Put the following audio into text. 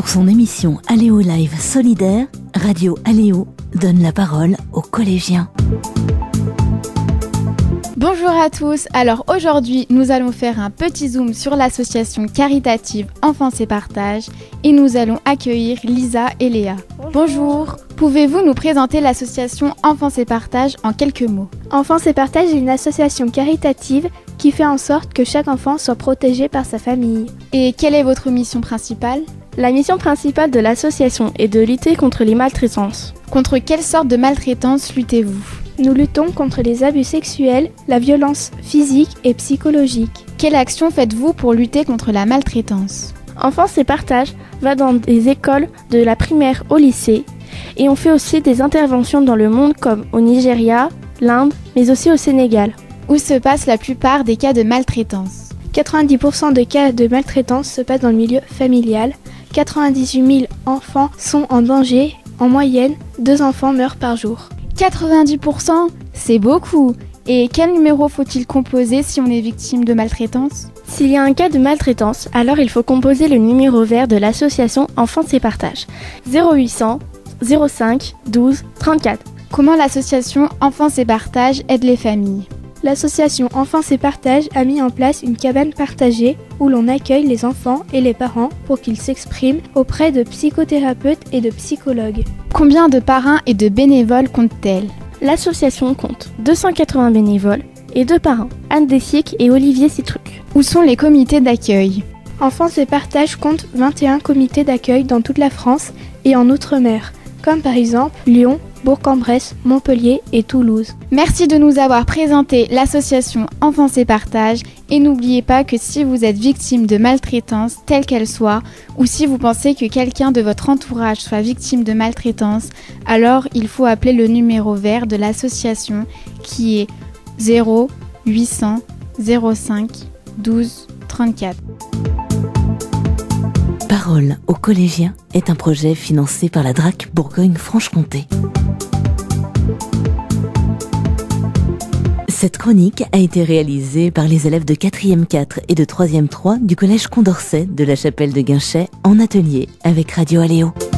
son émission Aléo Live solidaire, Radio Aléo donne la parole aux collégiens. Bonjour à tous, alors aujourd'hui nous allons faire un petit zoom sur l'association caritative Enfance et Partage et nous allons accueillir Lisa et Léa. Bonjour. Pouvez-vous nous présenter l'association Enfance et Partage en quelques mots? Enfance et Partage est une association caritative qui fait en sorte que chaque enfant soit protégé par sa famille. Et quelle est votre mission principale? La mission principale de l'association est de lutter contre les maltraitances. Contre quelle sorte de maltraitance luttez-vous? Nous luttons contre les abus sexuels, la violence physique et psychologique. Quelle action faites-vous pour lutter contre la maltraitance? Enfance et Partage va dans des écoles de la primaire au lycée et on fait aussi des interventions dans le monde comme au Nigeria, l'Inde, mais aussi au Sénégal. Où se passent la plupart des cas de maltraitance? 90% des cas de maltraitance se passent dans le milieu familial. 98 000 enfants sont en danger. En moyenne, 2 enfants meurent par jour. 90%, c'est beaucoup. Et quel numéro faut-il composer si on est victime de maltraitance? S'il y a un cas de maltraitance, alors il faut composer le numéro vert de l'association Enfance et Partage. 0800 05 12 34. Comment l'association Enfance et Partage aide les familles? L'association Enfance et Partage a mis en place une cabane partagée où l'on accueille les enfants et les parents pour qu'ils s'expriment auprès de psychothérapeutes et de psychologues. Combien de parrains et de bénévoles compte-t-elle? L'association compte 280 bénévoles et 2 parrains, Anne Dessic et Olivier Citruc. Où sont les comités d'accueil? Enfance et Partage compte 21 comités d'accueil dans toute la France et en Outre-mer, comme par exemple Lyon, Bourg-en-Bresse, Montpellier et Toulouse. Merci de nous avoir présenté l'association Enfance et Partage et n'oubliez pas que si vous êtes victime de maltraitance, telle qu'elle soit, ou si vous pensez que quelqu'un de votre entourage soit victime de maltraitance, alors il faut appeler le numéro vert de l'association qui est 0800 05 12 34. Parole aux collégiens est un projet financé par la DRAC Bourgogne-Franche-Comté. Cette chronique a été réalisée par les élèves de 4e 4 et de 3e 3 du collège Condorcet de la Chapelle de Guinchay en atelier avec Radio Aléo.